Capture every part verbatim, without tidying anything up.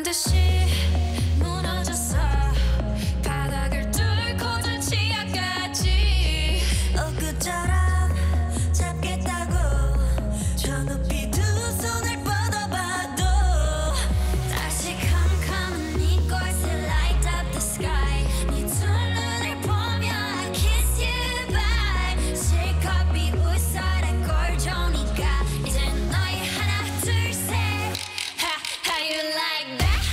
보란 듯이 무너졌어. 바닥을 뚫고 저 치아까지 엊그처럼 잡겠다고 저 높이 두 손을 뻗어봐도 다시 캄캄한 이곳에 light up the sky. 네 두 눈을 보며 I kiss you bye. 실컷 비웃어라 꼴 좋으니까 이젠 너희 하나 둘 셋. How you like that?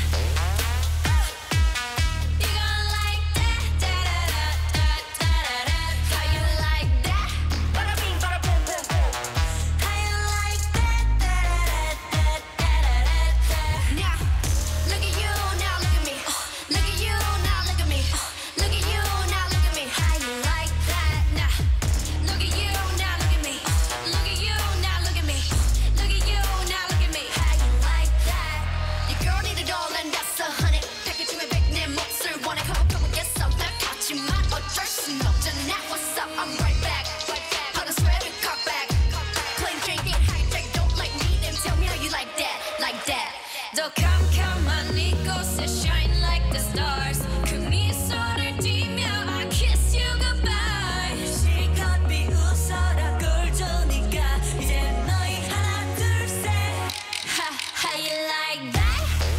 You gon' like that? Da-da-da-da-da-da-da. How you like that? Bada bing, bada boom, boom, boom. How you like that? Da-da-da-da-da-da-da-da. Now, look at you, now look at me. Look at you, now look at me. Look at you, now look at me. How you like that? Now, look at you, now look at me. Look at you, now look at me. Look at you, now look at me. How you like that? Your girl need it all and that's a hundred. 패키지에 백내 몫을 원해. Come on, come on, get some. 날 같지만 어쩔 순 없잖아. What's up? I'm right back. How to sweat and cock back. Plain drinking, hijack, don't like me. Then tell me how you like that, like that. 더 캄캄한 이곳에 shine like the stars. 그 미소를 띠며 I kiss you goodbye. 실컷 비웃어라 꼴 좋으니까 이제 너희 하나 둘 셋. Ha, how you like that?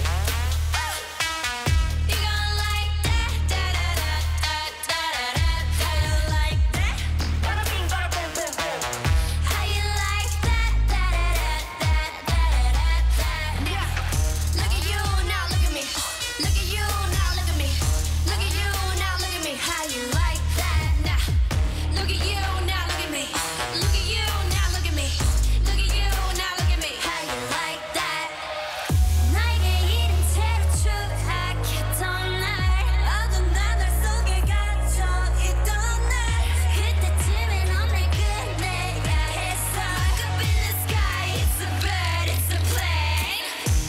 You gon' like that? Da-da-da-da-da-da-da. How you like that? Bada bing, bada boom, boom, boom. How you like that? Da-da-da-da-da-da-da. Now, look at you, now look at me. Look at you, now look at me. Look at you, now look at me. How you like that? Now, look at you, now look at me. Look at you, now look at me. Look at you, now look at me. How you like that? 나에게 이른 채로 추락했던 날 어두운 하늘 속에 갇혀 있던 날 그때쯤에 넌 날 끝내야 했어. Up in the sky, it's a bird, it's a plane.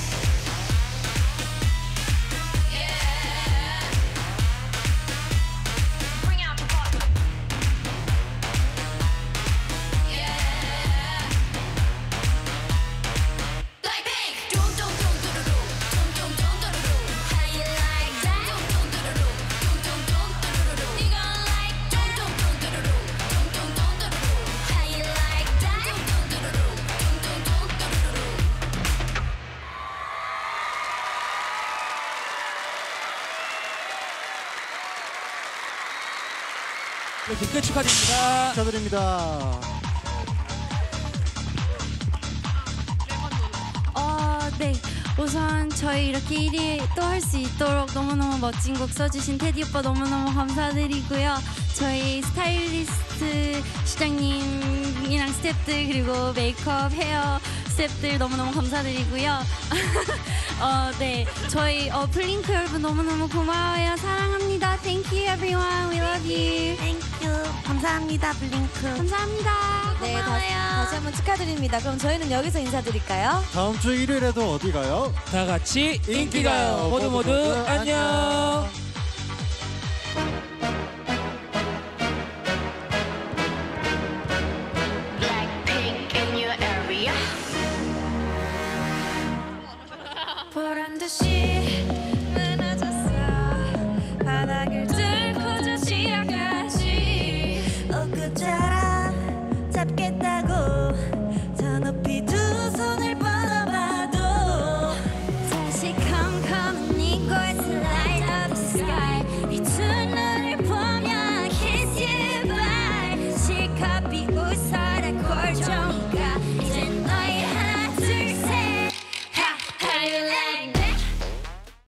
Yeah. Bring out the volume. Yeah. Like pink. Dum dum dum dum dum dum dum dum dum. How you like that? Dum dum dum dum dum dum dum dum. You gon' like dum dum dum dum dum dum dum dum dum. How you like that? Dum dum dum dum dum dum dum dum. 이렇게 끝 축하드립니다. 축하드립니다. 어, 네. 우선 저희 이렇게 일 위 또 할 수 있도록 너무너무 멋진 곡 써주신 테디 오빠 너무너무 감사드리고요. 저희 스타일리스트 시장님이랑 스태프들 그리고 메이크업, 헤어 스태프들 너무너무 감사드리고요. 어, 네. 저희 어, 블링크 여러분 너무너무 고마워요. 사랑합니다. Thank you everyone. We love you. Thank you. 감사합니다, 블링크. 감사합니다. 네, 다시, 고마워요. 다시 한번 축하드립니다. 그럼 저희는 여기서 인사드릴까요? 다음 주 일요일에도 어디 가요? 다 같이 인기가요. 인기가요. 모두 모두 모두 모두 안녕. Blackpink in your area. 보란 듯이 무너졌어. 바닥을 뚫고 저 치아까지 엊그처럼 잡겠다고